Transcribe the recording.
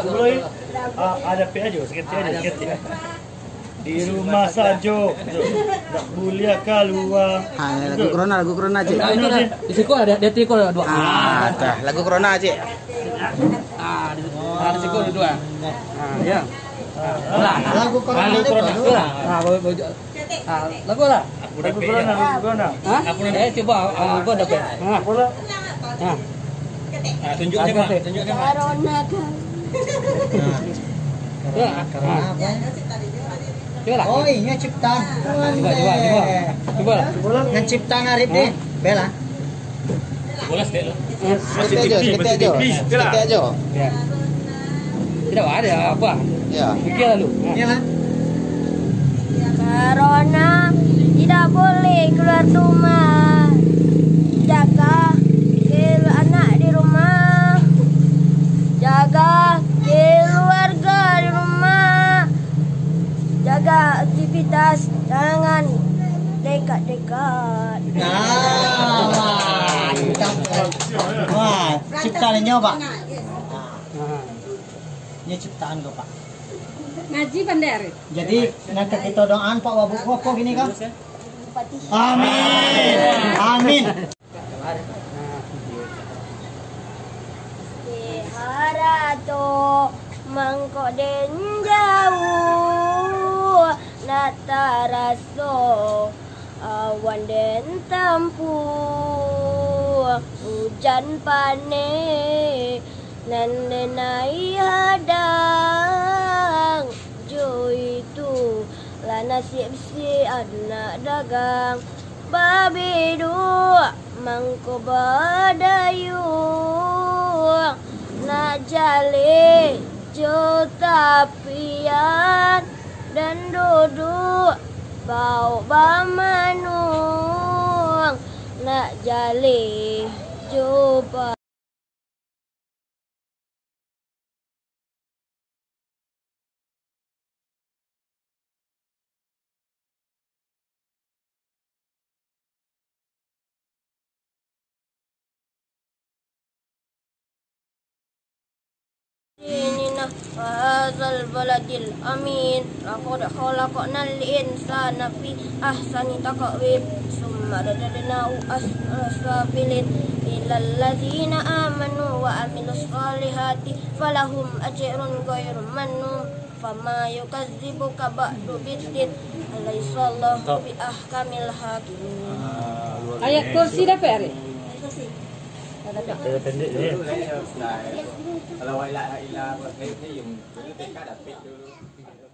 Mulai ada pe aja, seketik. Di rumah saja, tak boleh keluar. Lagu Corona Cik. Di situ ada tiko ada dua. Dah, lagu Corona Cik. Di situ ada dua. Ya. Lagu Corona. Lagu lah. Lagu Corona. Coba apa dapat? Tunjukkan Mak. Corona kan. Coba lah. Oh, ini ciptaan. Coba. Ngan ciptaan Arif deh. Bela. Bola sedek. Seketik aja. Ya. Tidak ada apa. Ya. Fikir lalu. Iya. Corona tidak boleh keluar rumah. Jaga anak di rumah. Jaga keluarga di rumah. Jaga aktivitas, jangan dekat-dekat. Wah, ciptaannya Pak. Ini ciptaan kok Pak. Ngaji pandai. Jadi nanti kita doaan Pak Wabuk kok gini kan? Amin. Harato mangko den jauh nataraso awan den tampu hujan pane nandenai hadang jo itu lana siap-si anak dagang babi dua mangko badayung nak jali jo tapian dan duduk bau bamanung nak jali jo Fahazal baladil amin laqad khalaqnal insana fi ahsani taqwim summa radadnahu asfalin illal ladzina amanu wa amilus solihati falahum ajrun ghairu mamnun fama yukazzibuka ba'du biddin alaihissallahu bi ahkamil hakimin. Ayat kursi dapat hari? Pendek dia. Kalau ilah ilah buat saya dùng cái card đặc biệt dulu.